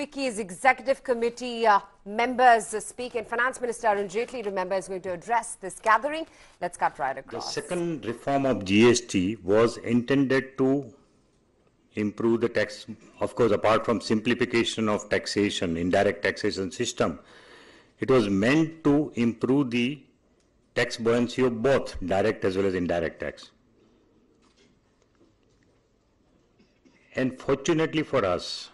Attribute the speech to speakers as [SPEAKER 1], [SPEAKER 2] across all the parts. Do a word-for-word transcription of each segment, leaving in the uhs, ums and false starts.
[SPEAKER 1] FICCI's Executive Committee uh, members uh, speak, and Finance Minister Arun Jaitley, remember, is going to address this gathering. Let's cut right across.
[SPEAKER 2] The second reform of G S T was intended to improve the tax, of course, apart from simplification of taxation, indirect taxation system, it was meant to improve the tax buoyancy of both direct as well as indirect tax. And fortunately for us,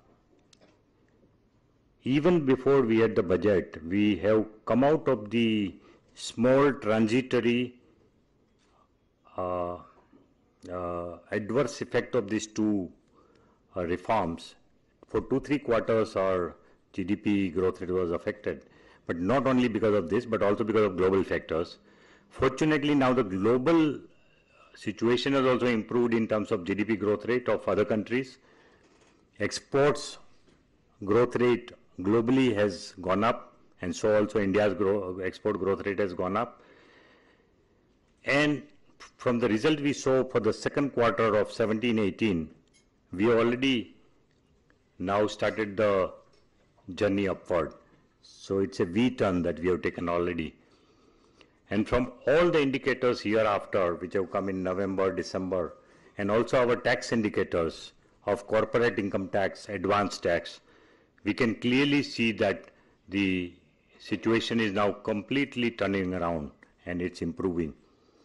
[SPEAKER 2] even before we had the budget, we have come out of the small transitory uh, uh, adverse effect of these two uh, reforms. For two, three quarters, our G D P growth rate was affected, but not only because of this, but also because of global factors. Fortunately, now the global situation has also improved in terms of G D P growth rate of other countries. Exports growth rate globally has gone up, and so also India's grow, export growth rate has gone up. And from the result we saw for the second quarter of seventeen eighteen, we already now started the journey upward. So it's a V-turn that we have taken already. And from all the indicators hereafter, which have come in November, December, and also our tax indicators of corporate income tax, advance tax, we can clearly see that the situation is now completely turning around and it's improving.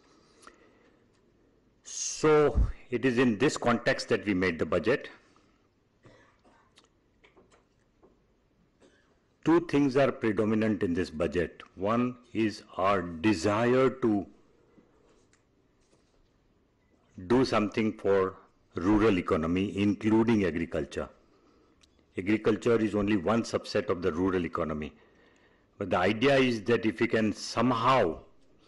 [SPEAKER 2] So it is in this context that we made the budget. Two things are predominant in this budget. One is our desire to do something for rural economy, including agriculture. Agriculture is only one subset of the rural economy. But the idea is that if we can somehow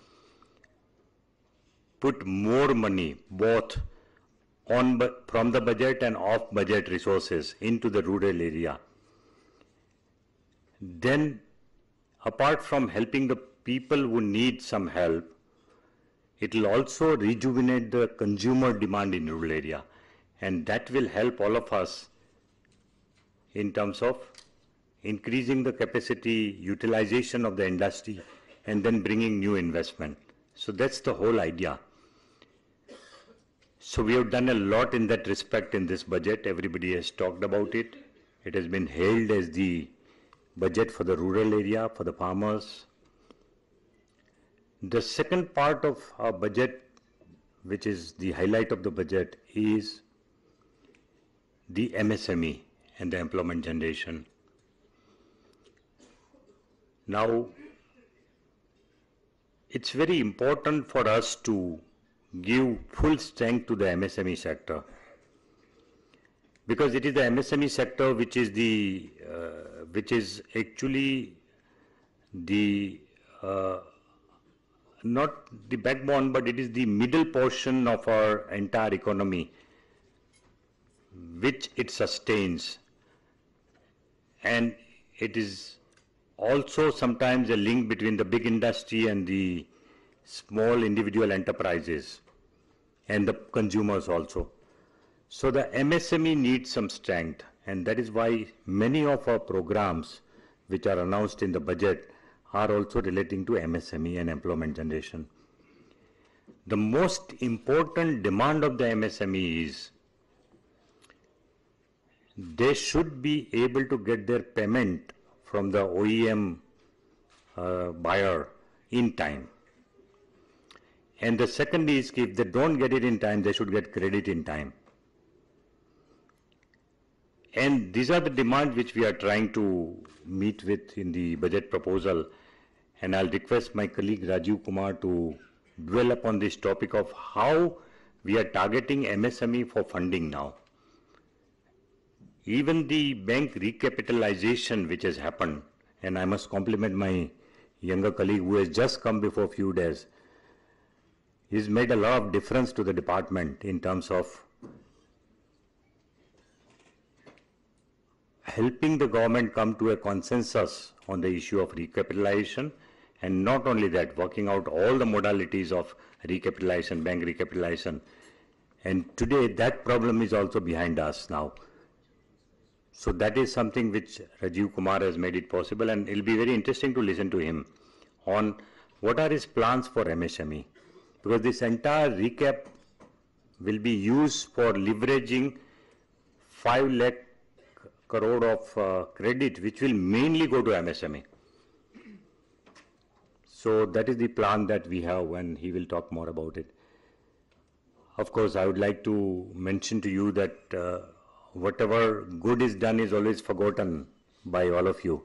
[SPEAKER 2] put more money, both on from the budget and off budget resources into the rural area, then apart from helping the people who need some help, it will also rejuvenate the consumer demand in rural area. And that will help all of us in terms of increasing the capacity utilization of the industry and then bringing new investment. So that's the whole idea. So we have done a lot in that respect in this budget. Everybody has talked about it. It has been hailed as the budget for the rural area, for the farmers. The second part of our budget, which is the highlight of the budget, is the M S M E and the employment generation. Now, it's very important for us to give full strength to the M S M E sector, because it is the M S M E sector which is the uh, which is actually the uh, not the backbone, but it is the middle portion of our entire economy, which it sustains, and it is also sometimes a link between the big industry and the small individual enterprises and the consumers also. So the M S M E needs some strength, and that is why many of our programs which are announced in the budget are also relating to M S M E and employment generation. The most important demand of the M S M E is they should be able to get their payment from the O E M uh, buyer in time. And the second is, if they don't get it in time, they should get credit in time. And these are the demands which we are trying to meet with in the budget proposal. And I'll request my colleague Rajiv Kumar to dwell upon this topic of how we are targeting M S M E for funding now. Even the bank recapitalization which has happened, and I must compliment my younger colleague who has just come before a few days, he's made a lot of difference to the department in terms of helping the government come to a consensus on the issue of recapitalization, and not only that, working out all the modalities of recapitalization, bank recapitalization. And today that problem is also behind us now. So that is something which Rajiv Kumar has made it possible, and it'll be very interesting to listen to him on what are his plans for M S M E, because this entire recap will be used for leveraging five lakh crore of uh, credit, which will mainly go to M S M E. So that is the plan that we have, and he will talk more about it. Of course, I would like to mention to you that uh, whatever good is done is always forgotten by all of you.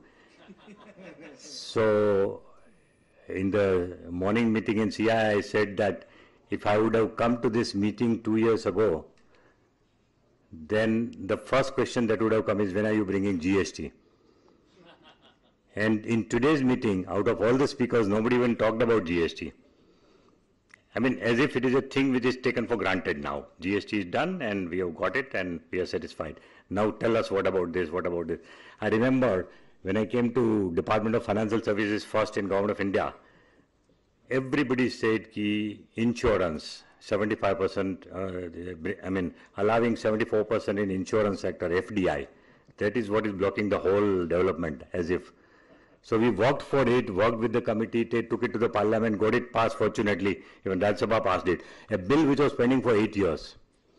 [SPEAKER 2] So in the morning meeting in C I, I said that if I would have come to this meeting two years ago, then the first question that would have come is, when are you bringing G S T? And in today's meeting, out of all the speakers, nobody even talked about G S T. I mean, as if it is a thing which is taken for granted now. G S T is done and we have got it and we are satisfied. Now tell us what about this, what about this. I remember when I came to Department of Financial Services first in Government of India, everybody said ki insurance, seventy-five percent, uh, I mean, allowing seventy-four percent in insurance sector, F D I. That is what is blocking the whole development, as if. So we worked for it, worked with the committee, they took it to the parliament, got it passed fortunately, even Rajya Sabha passed it. A bill which was pending for eight years.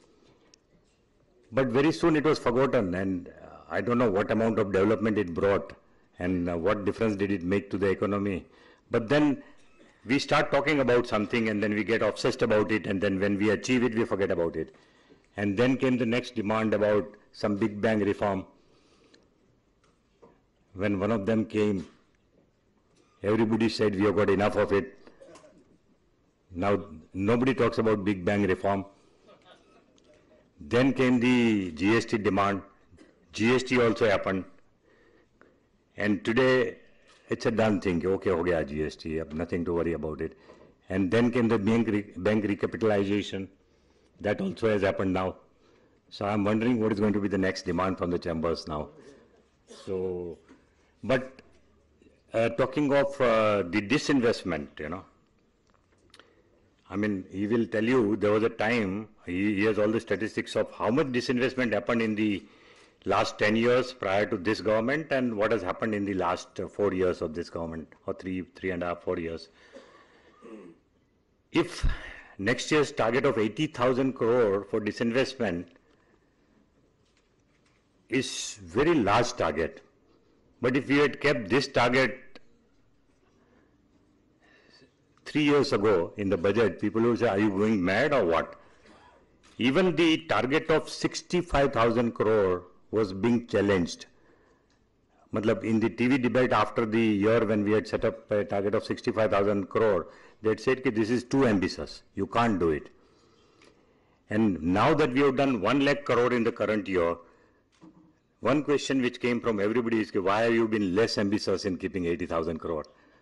[SPEAKER 2] But very soon it was forgotten, and uh, I don't know what amount of development it brought and uh, what difference did it make to the economy. But then we start talking about something and then we get obsessed about it, and then when we achieve it, we forget about it. And then came the next demand about some big bang reform. When one of them came, everybody said we have got enough of it. Now nobody talks about big bang reform. Then came the G S T demand. G S T also happened. And today it's a done thing. Okay, ho gaya G S T, nothing to worry about it. And then came the bank, re bank recapitalization. That also has happened now. So I'm wondering what is going to be the next demand from the chambers now. So, but uh, talking of uh, the disinvestment, you know, I mean, he will tell you there was a time, he, he has all the statistics of how much disinvestment happened in the last ten years prior to this government and what has happened in the last uh, four years of this government, or three, three and a half, four years. If next year's target of eighty thousand crore for disinvestment is very large target, but if we had kept this target three years ago in the budget, people will say, are you going mad or what? Even the target of sixty-five thousand crore was being challenged. Matlab, in the T V debate after the year when we had set up a target of sixty-five thousand crore, they had said that this is too ambitious, you can't do it. And now that we have done one lakh crore in the current year, one question which came from everybody is, why have you been less ambitious in keeping eighty thousand crore?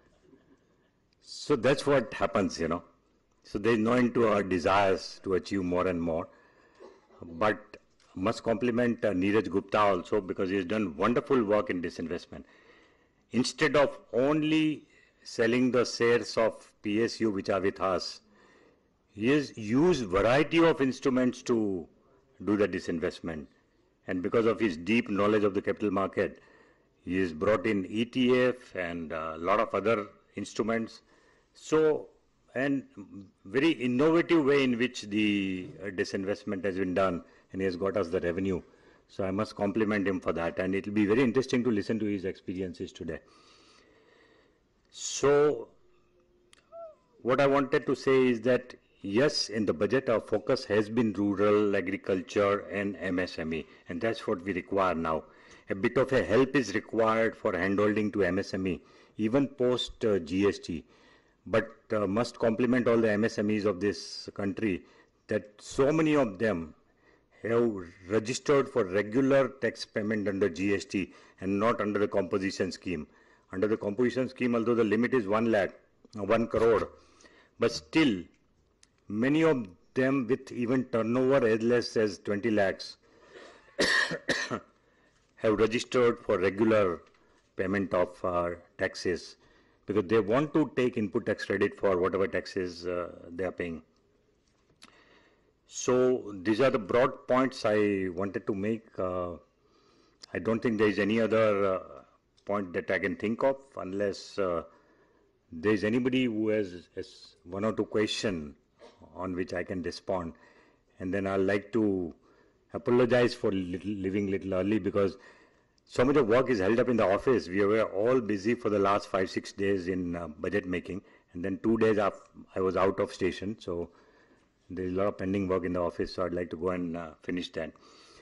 [SPEAKER 2] So that's what happens, you know. So there is no end to our desires to achieve more and more. But must compliment uh, Neeraj Gupta also, because he has done wonderful work in disinvestment. Instead of only selling the shares of P S U which are with us, he has used variety of instruments to do the disinvestment. And because of his deep knowledge of the capital market, he has brought in E T F and a lot of other instruments. So, and very innovative way in which the uh, disinvestment has been done, and he has got us the revenue. So I must compliment him for that, and it will be very interesting to listen to his experiences today. So what I wanted to say is that yes, in the budget our focus has been rural, agriculture and M S M E, and that's what we require now. A bit of a help is required for handholding to M S M E, even post uh, G S T. But uh, must compliment all the M S M Es of this country that so many of them have registered for regular tax payment under G S T and not under the composition scheme. Under the composition scheme, although the limit is one lakh, one crore, but still many of them with even turnover as less as twenty lakhs have registered for regular payment of uh, taxes, because they want to take input tax credit for whatever taxes uh, they are paying. So these are the broad points I wanted to make. Uh, I don't think there is any other uh, point that I can think of, unless uh, there is anybody who has, has one or two questions on which I can respond. And then I'd like to apologize for little, leaving little early, because so much of work is held up in the office. We were all busy for the last five, six days in uh, budget making, and then two days after I was out of station. So there's a lot of pending work in the office, so I'd like to go and uh, finish that.